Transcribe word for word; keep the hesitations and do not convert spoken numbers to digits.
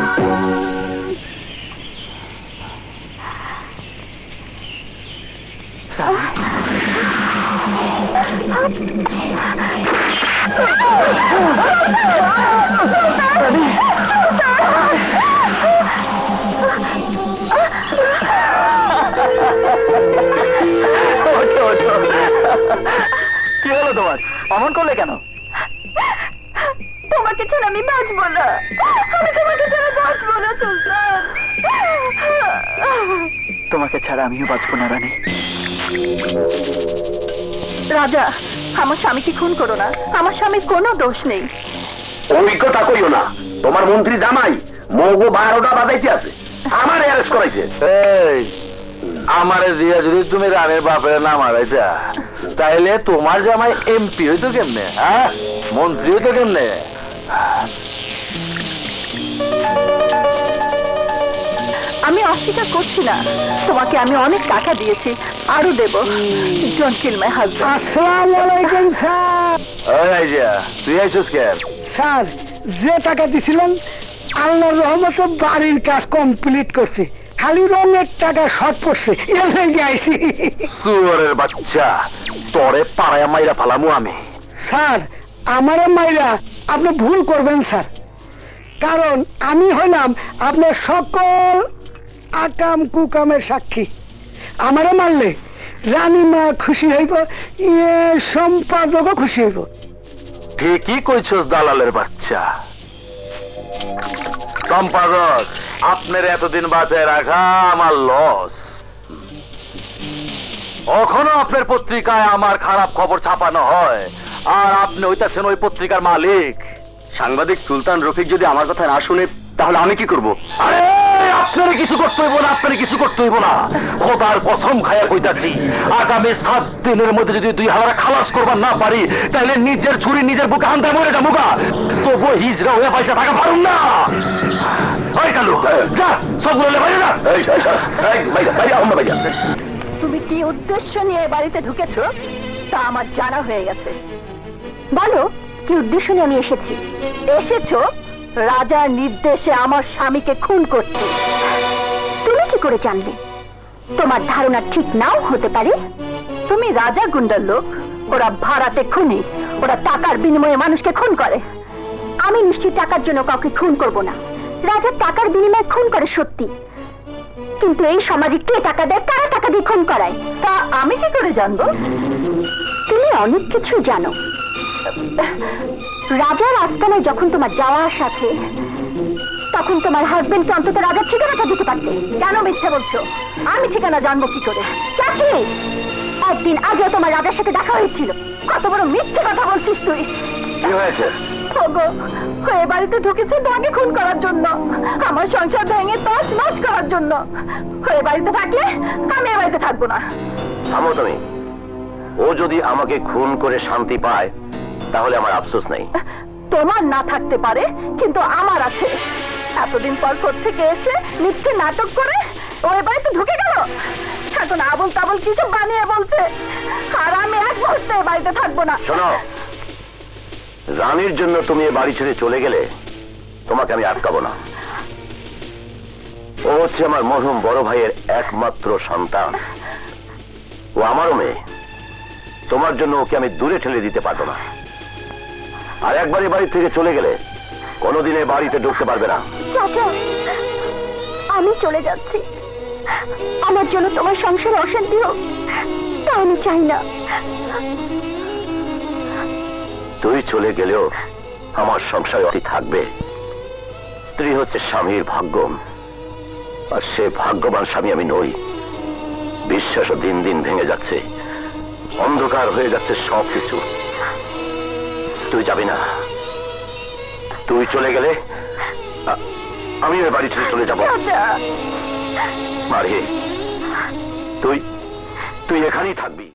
কি হলো তোমার? অমন করলে কেন? তোমাকে ছাড়া আমি বাঁচবো না, আমি তোমাকে ছাড়া বাঁচবো না সুলতান। তোমাকে ছাড়া আমিও বাঁচবো না রানী। রাজা, আমার স্বামীকে খুন করো না, আমার স্বামীর কোনো দোষ নেই। ওই কথা কইও না, তোমার মন্ত্রী জামাই মগো বারোটা বাজাইতে আছে, আমার অ্যারেস্ট করাইছে। এই আমারে দিয়া যদি তুমি রানের বাপের নাম হারাইতা, তাইলে তোমার জামাই এমপি হইতো কেমনে? হ্যাঁ, মন্ত্রী হইতো কেমনে? আমি অস্বীকার করছি না, তোমাকে আমি অনেক টাকা দিয়েছি, আরো দেব। Don't kill my husband. আসসালামু আলাইকুম স্যার। ওই আইজা, তুই আইছিস কেন? স্যার, যে টাকা দিছিলেন আল্লাহর রহমতে বাড়ির কাজ কমপ্লিট করছে, খালি রঙের টাকা শর্ট পড়ছে, এর লেগে আইছি। সুয়ারের বাচ্চা, তোরে পাড়ায় মাইরা ফালামু আমি। স্যার, আমারে মাইরা আপনি ভুল করবেন স্যার, কারণ আমি হইলাম আপনার সকল আকাম কুকামের সাক্ষী। আমারে মারলে রানীমা খুশি হইব, ইয়ে সম্পাদকও খুশি হইব। ঠিকই কইছস দালালের বাচ্চা। সম্পাদক, আপনার এতদিন বাঁচায় রাখা আমার লস। কখনো আপনার পত্রিকায় আমার খারাপ খবর ছাপানো হয়, আর আপনি হইতাছেন ওই পত্রিকার মালিক। সাংবাদিক সুলতান রফিক যদি আমার কথা না শুনে, তাহলে আমি কি করব? আরে আপনার কিছু করতে হইব না, আপনার কিছু করতে হইব না। খোদার কসম খায়া কইতাছি, আগামী সাত দিনের মধ্যে যদি দুই হাজার খালাস করবার না পারি, তাহলে নিজের ছুরি নিজের বুকে আনতে মরে যাবো গা। তবু হিজরা হয়ে পয়সা টাকা পারুন না। ওই কালু, যা সবগুলো বাইরে না। তুমি কি উদ্দেশ্য নিয়ে বাড়িতে ঢুকেছো তা আমার জানা হয়ে গেছে। বলো, কি উদ্দেশ্য নিয়ে আমি এসেছি? এসেছো রাজার নির্দেশে আমার স্বামীকে খুন করতে। তুমি কি করে জানলে? তোমার ধারণা ঠিক নাও হতে পারে। তুমি রাজা গুন্ডার লোক, ওরা ভাড়াতে খুনি, ওরা টাকার বিনিময়ে মানুষকে খুন করে। আমি নিশ্চয়ই টাকার জন্য কাউকে খুন করব না। রাজা টাকার বিনিময়ে খুন করে সত্যি, কিন্তু এই সমাজে কে টাকা দেয়, কারা টাকা দিয়ে খুন করায়, তা আমি কি করে জানবো? তুমি অনেক কিছু জানো। রাজার আস্তানায় যখন তোমার যাওয়া আসা আছে, তখন তোমার হাজবেন্ডকে অন্তত রাজার ঠিকানাটা দিতে পারতে। কেন মিথ্যে বলছো? আমি ঠিকানা জানবো কি করে? চাচি, একদিন আগেও তোমার রাজার সাথে দেখা হয়েছিল। কত বড় মিথ্যে কথা বলছিস তুই। কি হয়েছে? ওগো, হয়ে বাড়িতে ঢুকেছে তোমাকে খুন করার জন্য, আমার সংসার ভেঙে তছ নছ করার জন্য। হয়ে বাড়িতে থাকলে আমি এ বাড়িতে থাকবো না। থামো তুমি। ও যদি আমাকে খুন করে শান্তি পায়, তাহলে আমার আফসোস নেই। তোমার না থাকতে পারে, কিন্তু আমার আছে। এতদিন পর থেকে এসে মিথ্যে নাটক করে ওই বাড়িতে ঢুকে গেল, এখন আবল তাবল কিছু বানিয়ে বলছে, আর আমি এক মুহূর্তে বাড়িতে থাকবো না। শোনো, রানীর জন্য তুমি এ বাড়ি ছেড়ে চলে গেলে তোমাকে আমি আটকাবো না। ও হচ্ছে আমার মরহুম বড় ভাইয়ের একমাত্র সন্তান, ও আমারও মেয়ে। তোমার জন্য ওকে আমি দূরে ঠেলে দিতে পারবো না। আর একবার এ বাড়ি থেকে চলে গেলে কোনোদিন এ বাড়িতে ঢুকতে পারবে না। চাচা, আমি চলে যাচ্ছি। আমার জন্য তোমার সংসারে অশান্তি হোক তা আমি চাই না। তুই চলে গেলেও আমার সংসারে অতি থাকবে। স্ত্রী হচ্ছে স্বামীর ভাগ্য, আর সে ভাগ্যবান স্বামী আমি নই। বিশ্বাসও দিন দিন ভেঙে যাচ্ছে, অন্ধকার হয়ে যাচ্ছে সবকিছু। তুই যাবি না। তুই চলে গেলে আমি ওই বাড়ি ছেড়ে চলে যাবো। মারি, তুই তুই এখানেই থাকবি।